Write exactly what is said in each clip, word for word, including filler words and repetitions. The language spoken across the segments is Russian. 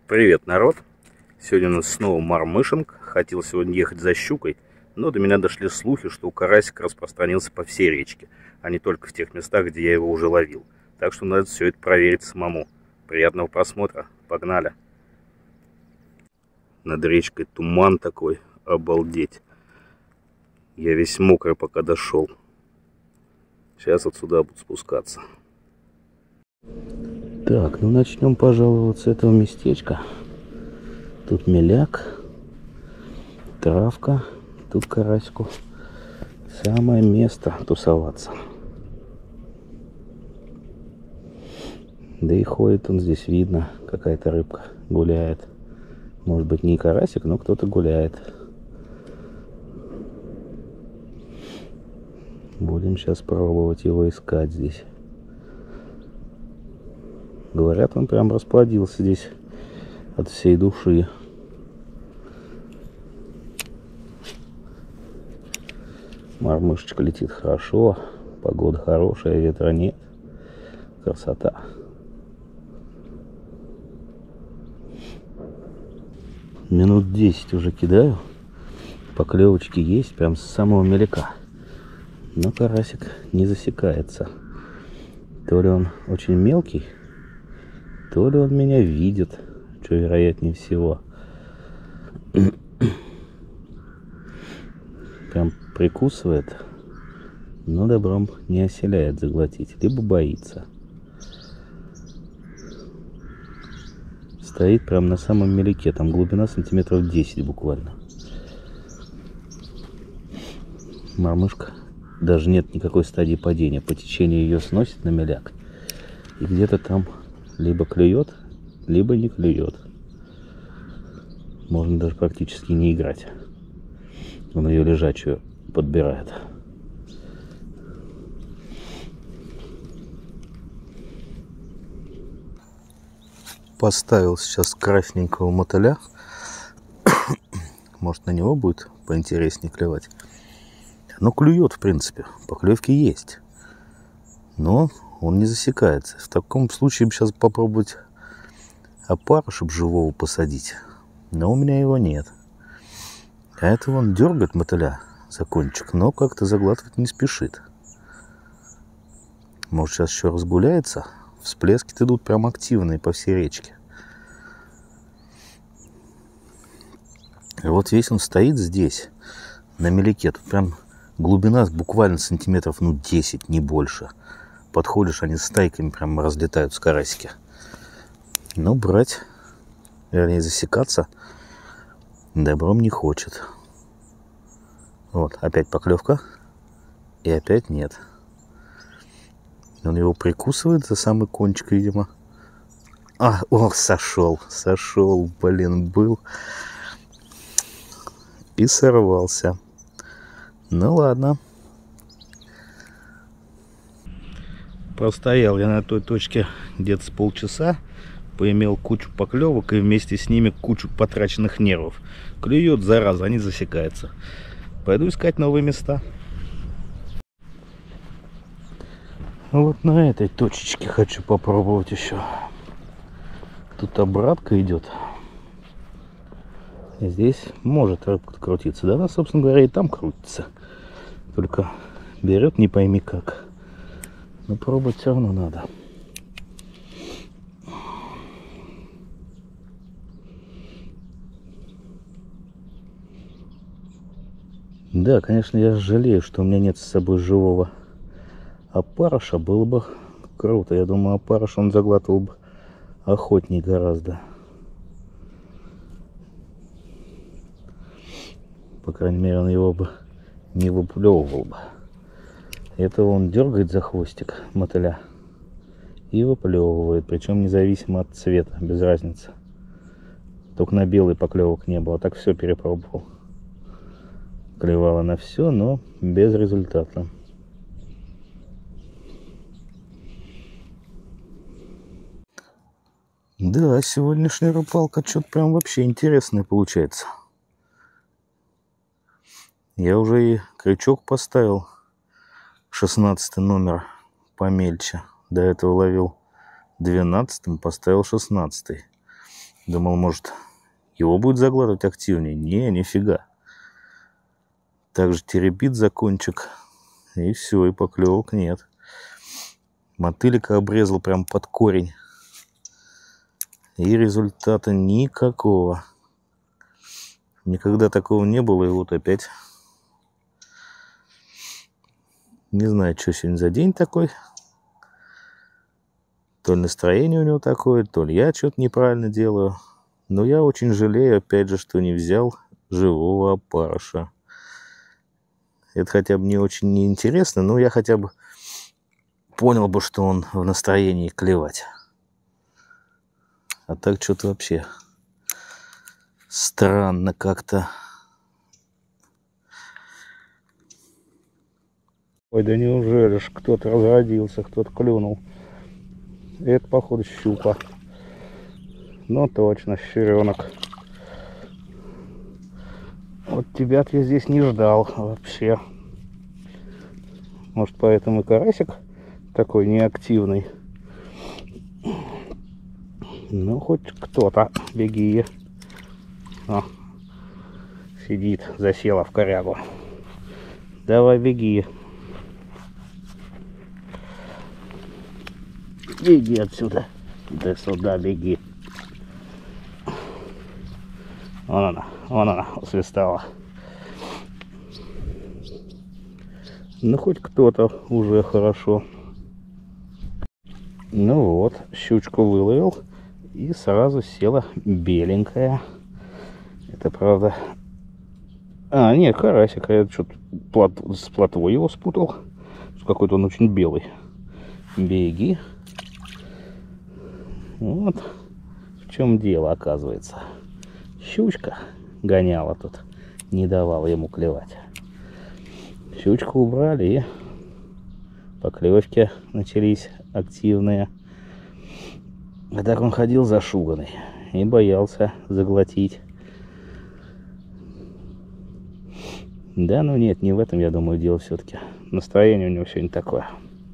Привет, народ! Сегодня у нас снова мормышинг. Хотел сегодня ехать за щукой, но до меня дошли слухи, что у карасика распространился по всей речке, а не только в тех местах, где я его уже ловил. Так что надо все это проверить самому. Приятного просмотра. Погнали! Над речкой туман такой. Обалдеть. Я весь мокрый, пока дошел. Сейчас отсюда буду спускаться. Так, ну начнем, пожалуй, вот с этого местечка. Тут меляк, травка, тут карасику самое место тусоваться. Да и ходит он здесь, видно, какая-то рыбка гуляет. Может быть, не карасик, но кто-то гуляет. Будем сейчас пробовать его искать здесь. Говорят, он прям расплодился здесь от всей души. Мормышечка летит хорошо, погода хорошая, ветра нет. Красота. Минут десять уже кидаю. Поклевочки есть прям с самого меляка. Но карасик не засекается. То ли он очень мелкий, то ли он меня видит, что вероятнее всего. Прям прикусывает, но добром не оселяет заглотить, либо боится. Стоит прям на самом меляке, там глубина сантиметров десять буквально. Мормышка, даже нет никакой стадии падения, по течению ее сносит на меляк. И где-то там либо клюет, либо не клюет. Можно даже практически не играть. Он ее лежачую подбирает. Поставил сейчас красненького мотыля. Может, на него будет поинтереснее клевать. Но клюет, в принципе. Поклевки есть. Но он не засекается. В таком случае сейчас попробовать опарыша живого посадить. Но у меня его нет. А это он дергает мотыля за кончик, но как-то заглатывать не спешит. Может, сейчас еще разгуляется? Всплески-то идут прям активные по всей речке. И вот весь он стоит здесь, на меляке. Тут прям глубина буквально сантиметров, ну, десять, не больше. Подходишь, они стайками прям разлетаются карасики. Но брать, вернее, засекаться добром не хочет. Вот, опять поклевка. И опять нет. Он его прикусывает за самый кончик, видимо. А, ох, сошел, сошел, блин, был. И сорвался. Ну ладно. Простоял я на той точке где-то с полчаса. Поимел кучу поклевок и вместе с ними кучу потраченных нервов. Клюет, зараза, не засекается. Пойду искать новые места. Вот на этой точечке хочу попробовать еще. Тут обратка идет. И здесь может рыбка крутиться. Да, она, собственно говоря, и там крутится. Только берет не пойми как. Но пробовать все равно надо. Да, конечно, я жалею, что у меня нет с собой живого опарыша. Было бы круто. Я думаю, опарыш он заглатывал бы охотнее гораздо. По крайней мере, он его бы не выплевывал бы. Это он дергает за хвостик мотыля и выплевывает. Причем независимо от цвета, без разницы. Только на белый поклевок не было. Так все перепробовал. Клевало на все, но без результата. Да, сегодняшняя рыбалка что-то прям вообще интересная получается. Я уже и крючок поставил. шестнадцатый номер помельче. До этого ловил двенадцатым, поставил шестнадцатый. Думал, может, его будет заглатывать активнее. Не, нифига. Также теребит за кончик. И все, и поклевок нет. Мотылика обрезал прям под корень. И результата никакого. Никогда такого не было. И вот опять. Не знаю, что сегодня за день такой. То ли настроение у него такое, то ли я что-то неправильно делаю. Но я очень жалею, опять же, что не взял живого опарыша. Это хотя бы не очень неинтересно, но я хотя бы понял бы, что он в настроении клевать. А так что-то вообще странно как-то. Ой, да неужели ж кто-то разродился, кто-то клюнул. Это, походу, щука. Ну, точно, щуренок. Вот тебя-то я здесь не ждал вообще. Может, поэтому и карасик такой неактивный. Ну, хоть кто-то. Беги. О, сидит, засела в корягу. Давай, беги. Беги отсюда. Да сюда беги. Вон она, вон она, усвистала. Ну, хоть кто-то уже хорошо. Ну вот, щучку выловил. И сразу села беленькая. Это правда... А, нет, карасик. Я что-то плот... с плотвой его спутал. Какой-то он очень белый. Беги. Вот в чем дело, оказывается. Щучка гоняла тут, не давала ему клевать. Щучку убрали, и поклевки начались активные. А так он ходил зашуганный и боялся заглотить. Да, ну нет, не в этом, я думаю, дело все-таки. Настроение у него сегодня такое.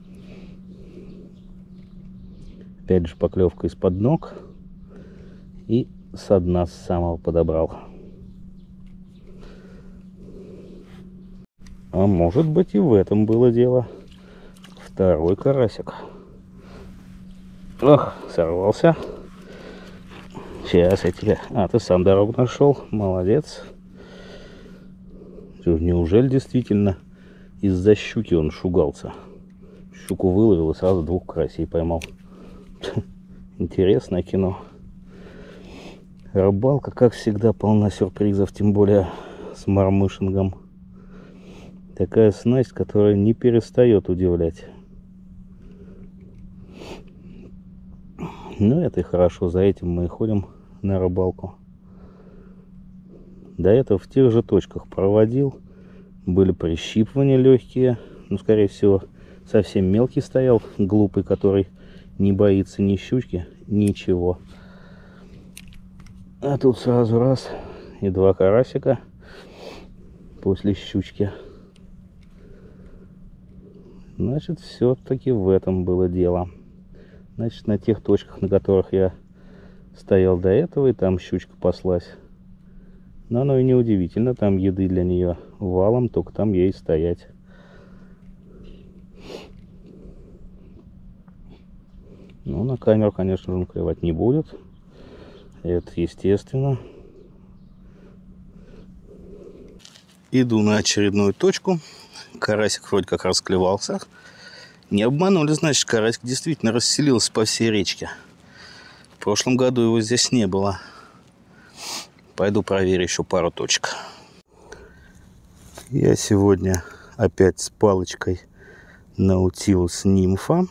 Опять же поклевка из-под ног. И со дна с самого подобрал. А может быть, и в этом было дело. Второй карасик. Ох, сорвался. Сейчас я тебе... А, ты сам дорогу нашел. Молодец. Что, неужели действительно из-за щуки он шугался? Щуку выловил и сразу двух карасей поймал. Интересное кино. Рыбалка, как всегда, полна сюрпризов, тем более с мормышингом. Такая снасть, которая не перестает удивлять. Ну, это и хорошо, за этим мы и ходим на рыбалку. До этого в тех же точках проводил. Были прищипывания легкие. Ну, скорее всего, совсем мелкий стоял, глупый, который не боится ни щучки, ничего. А тут сразу раз и два карасика после щучки. Значит, все-таки в этом было дело. Значит, на тех точках, на которых я стоял до этого, и там щучка паслась. Но оно и не удивительно, там еды для нее валом, только там ей стоять. Ну, на камеру, конечно же, он клевать не будет. Это естественно. Иду на очередную точку. Карасик вроде как расклевался. Не обманули, значит, карасик действительно расселился по всей речке. В прошлом году его здесь не было. Пойду проверю еще пару точек. Я сегодня опять с палочкой Наутилус нимфа.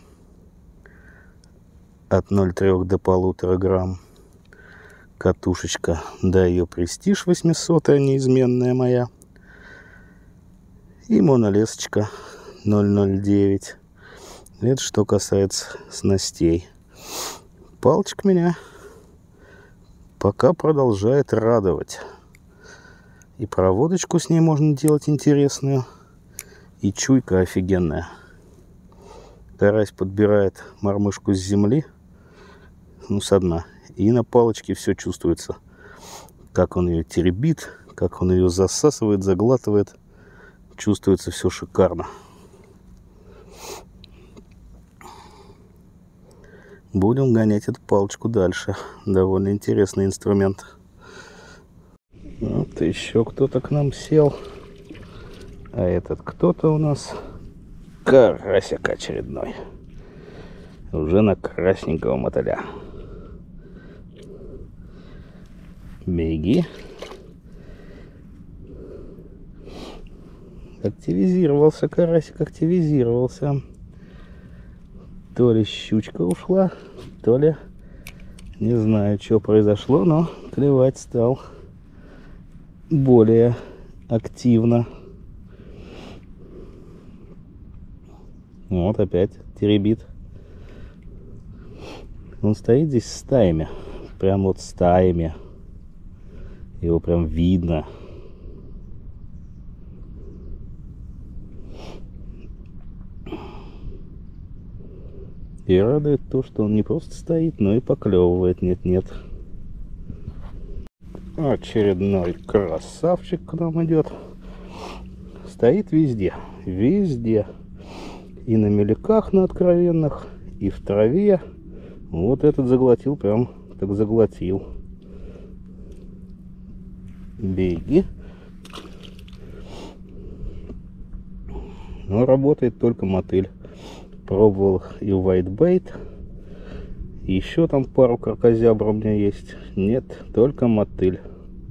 От ноль целых трёх до полутора грамм. Катушечка, да, ее престиж восьмисотая, неизменная моя. И монолесочка ноль ноль девять. Это что касается снастей. Палочка меня пока продолжает радовать. И проводочку с ней можно делать интересную. И чуйка офигенная. Карась подбирает мормышку с земли. Ну, со дна. И на палочке все чувствуется. Как он ее теребит, как он ее засасывает, заглатывает. Чувствуется все шикарно. Будем гонять эту палочку дальше. Довольно интересный инструмент. Вот еще кто-то к нам сел. А этот кто-то у нас карасик очередной. Уже на красненького мотыля. Беги. Активизировался карасик, активизировался. То ли щучка ушла, то ли не знаю, что произошло, но клевать стал более активно. Вот опять теребит. Он стоит здесь стаями. Прям вот стаями. Его прям видно. И радует то, что он не просто стоит, но и поклевывает. Нет-нет. Очередной красавчик к нам идет. Стоит везде. Везде. И на меляках, на откровенных, и в траве. Вот этот заглотил, прям так заглотил. Беги. Но работает только мотыль. Пробовал и whitebait. Еще там пару кракозябр у меня есть. Нет, только мотыль.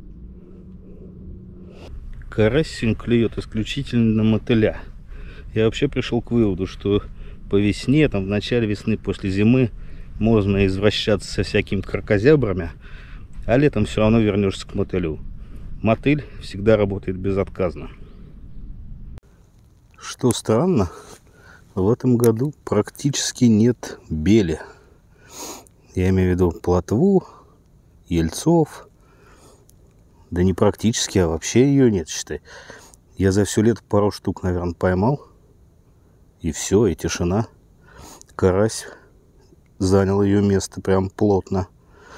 Карась сегодня клюет исключительно на мотыля. Я вообще пришел к выводу, что по весне, там в начале весны, после зимы, можно извращаться со всякими кракозябрами, а летом все равно вернешься к мотылю. Мотыль всегда работает безотказно. Что странно, в этом году практически нет бели. Я имею в виду плотву, ельцов. Да не практически, а вообще ее нет, считай. Я за все лето пару штук, наверное, поймал. И все, и тишина. Карась занял ее место прям плотно.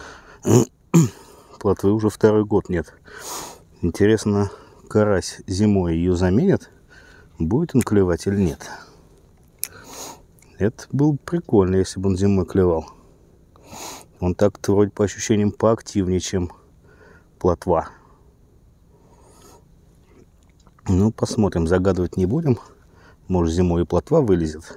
Плотвы уже второй год нет. Интересно, карась зимой ее заменит? Будет он клевать или нет? Это было бы прикольно, если бы он зимой клевал. Он так-то вроде по ощущениям поактивнее, чем плотва. Ну, посмотрим, загадывать не будем. Может, зимой и плотва вылезет.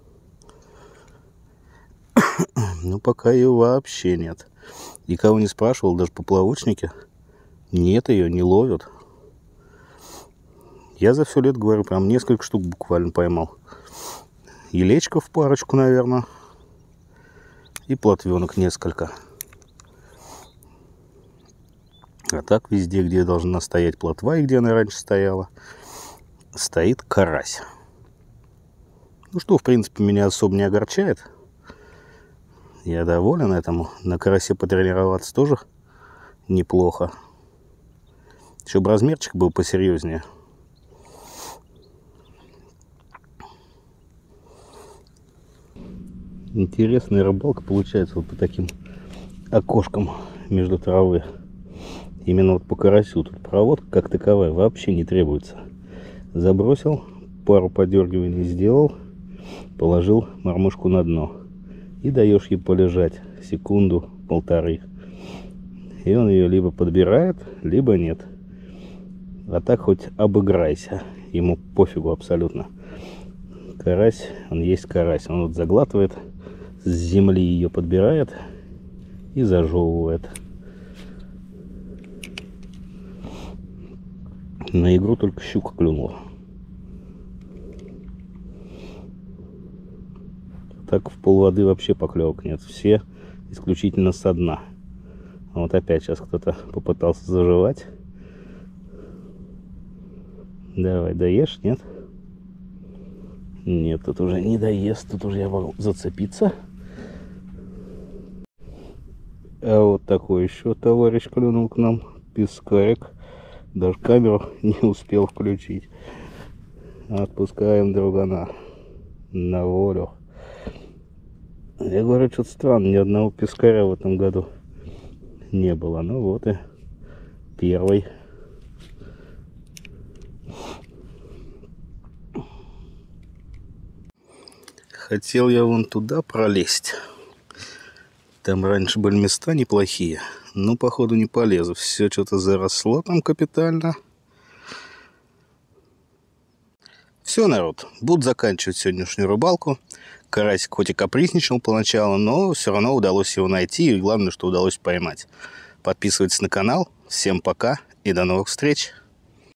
Но пока ее вообще нет. Никого не спрашивал, даже поплавочники. Нет, ее не ловят. Я за все лето, говорю, прям несколько штук буквально поймал. Елечков парочку, наверное. И плотвенок несколько. А так везде, где должна стоять плотва и где она раньше стояла, стоит карась. Ну что, в принципе, меня особо не огорчает. Я доволен этому. На карасе потренироваться тоже неплохо. Еще бы размерчик был посерьезнее. Интересная рыбалка получается вот по таким окошкам между травы. Именно вот по карасю. Тут проводка как таковая вообще не требуется. Забросил, пару подергиваний сделал, положил мормышку на дно. И даешь ей полежать секунду, полторы. И он ее либо подбирает, либо нет. А так хоть обыграйся. Ему пофигу абсолютно. Карась, он есть карась. Он вот заглатывает, с земли ее подбирает и зажевывает. На игру только щука клюнула. Так в полводы вообще поклевок нет. Все исключительно со дна. А вот опять сейчас кто-то попытался заживать. Давай, доешь, нет? Нет, тут уже не доест. Тут уже я могу зацепиться. А вот такой еще товарищ клюнул к нам. Пескарик. Даже камеру не успел включить. Отпускаем другана на волю. Я говорю, что-то странно, ни одного пескаря в этом году не было. Ну вот и первый. Хотел я вон туда пролезть. Там раньше были места неплохие, но походу не полезу. Все что-то заросло там капитально. Все, народ, буду заканчивать сегодняшнюю рыбалку. Карасик хоть и капризничал поначалу, но все равно удалось его найти. И главное, что удалось поймать. Подписывайтесь на канал. Всем пока и до новых встреч.